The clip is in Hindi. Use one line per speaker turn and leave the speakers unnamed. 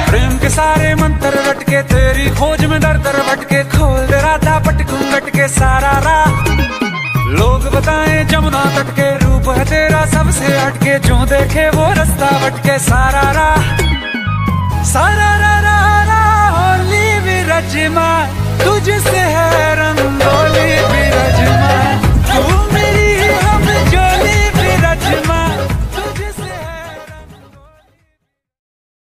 प्रेम के सारे मंत्र रटके, तेरी खोज में दर दर भटके, खोल दे राधा पट घूंघट के सारा राह। लोग बताएं जमुना तट के, रूप है तेरा सबसे हटके, जो देखे वो रास्ता भटके सारा राह। सारा रा रा रा होली विरज माँ, तुझसे है रंगोली विरज।